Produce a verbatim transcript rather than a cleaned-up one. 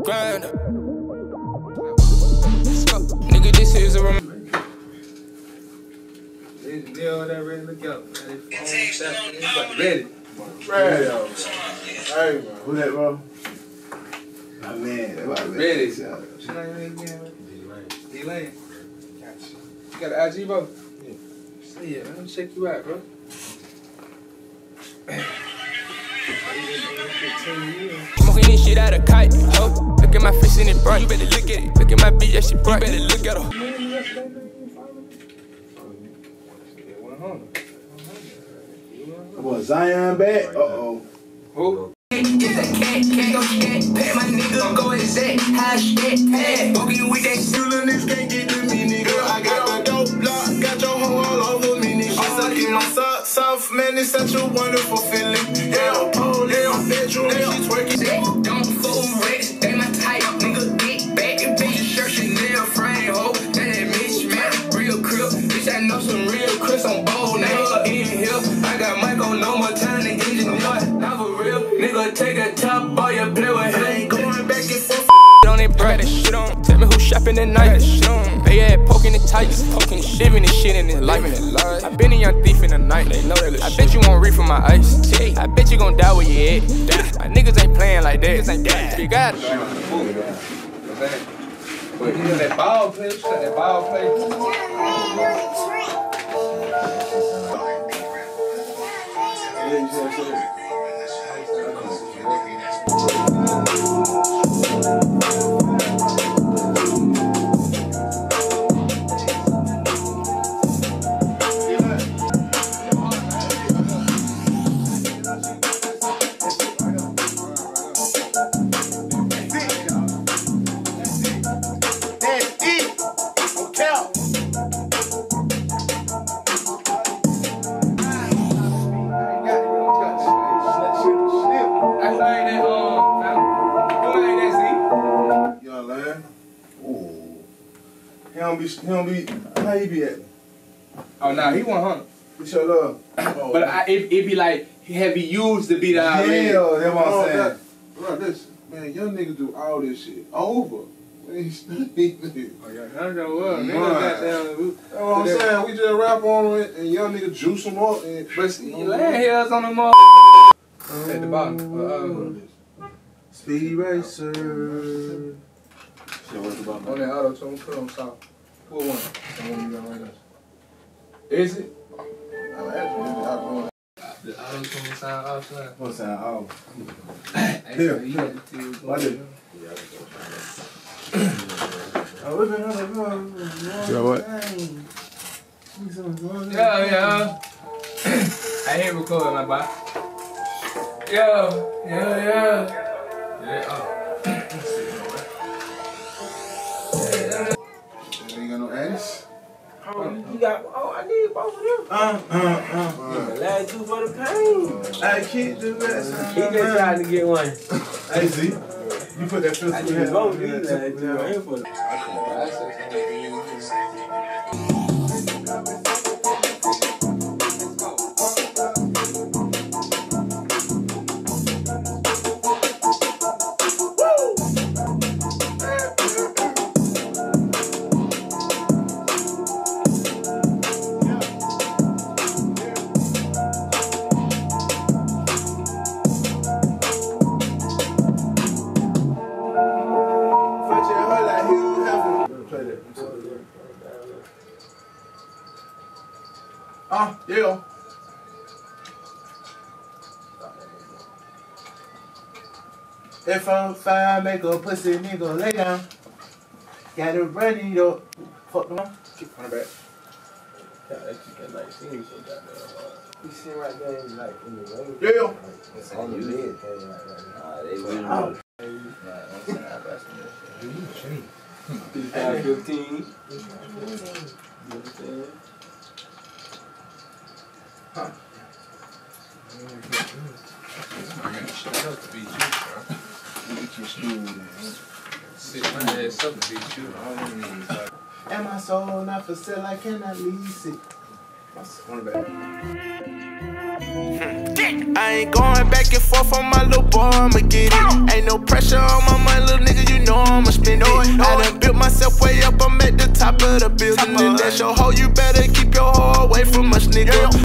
grind. Nigga, this is a rem. They all that ready to look out. Ready. Ready. Hey, bro. Who that, bro? My man. Ready. Ready. What's your name again, man? D-Lane. Gotcha. You got an I G, bro? Yeah. See it, man. Let me check you out, bro. Smoking this shit out of kite, ho. Look at my face in it bright. You better look at it. Look at my bitch, that shit bright. You better look at her. Come on, Zion back. Uh oh. Who? Get that cat, can't go shit. Pay my nigga, go exact. High shit, hey. Walking with that shit, little niggas can't get to me, nigga. I got the dope block, got your hoe all over me, nigga. I'm sucking my socks off, man. It's such a wonderful feeling. Yeah, pole in my bedroom, she's twerking. Don't fool with, they my type, nigga. Get back and bitch, shirt, Chanel frame, ho. That bitch, man, real crib. Bitch, I know some real Chris on bold, nigga. In here, I got Mykko, no more time to engineer. Not for real, nigga, take a top, boy, you play with him. I ain't going back and forth. On it bright, that shit on. Tell me who shopping at night. They had poking the tights, poking shiving and shit in his life. I been a young thief in the night. They know that I bet you won't read from my ice. I bet you gon' die where you at. My niggas ain't playing like that. You got it. But you know that ball play, you got that ball play. He don't be, he don't be, how he be at? Oh, nah, he one hundred. What's your love? Oh, but I, it, it be like, have he used to be the yeah, that's what I'm saying. Bro, this, man, young niggas do all this shit over. Man, he's oh, yeah, I don't know what. That's what I'm saying. We just rap on it and young niggas juice them up. And, but see, you land hairs on them all. At the bottom. Uh, uh, Speed Racer. On that auto tune, put on top. What one? The one you got right now. Is it? I'm actually, I'm the auto tune sound outside. What sound off? Here. What is it? So what? Yeah, yeah. I ain't recording my boy. Yo, yeah, yeah. Yeah, oh. Ain't got no ass? Oh, you got, oh, I need both of them. Uh, uh, uh. The last two for the pain. I can't do that. He just tried to get one. Hey, Z, you put that filter I in need here. both of these last two. I ain't for them. Ah, yeah. If I'm fine, make a pussy nigga lay down. Gotta run it up. Fuck them up. Keep on the back. Yeah, that shit that night scene so goddamn hard. You see right there, like in the road. Yeah. It's on the bed, right now. They went out. fifty-five fifteen. You understand? Huh. I got shut up to beat you, bro. Get your stool, man. Sit my ass up to beat you. I don't even like. And my soul not for sale, I cannot lease it. One back. I ain't going back and forth on my little boy, I'ma get it. Ain't no pressure on my mind, little nigga, you myself way up, I'm at the top of the building. And that's your hoe, you better keep your hoe away from us, nigga.